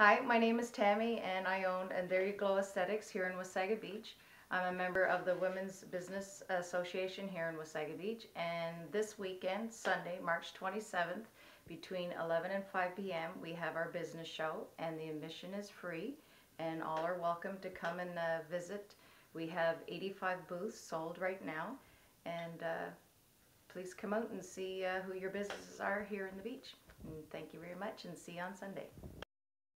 Hi, my name is Tammy and I own And There You Glow Aesthetics here in Wasaga Beach. I'm a member of the Women's Business Association here in Wasaga Beach, and this weekend, Sunday, March 27th, between 11 and 5 p.m. we have our business show, and the admission is free and all are welcome to come and visit. We have 85 booths sold right now, and please come out and see who your businesses are here in the beach. And thank you very much, and see you on Sunday.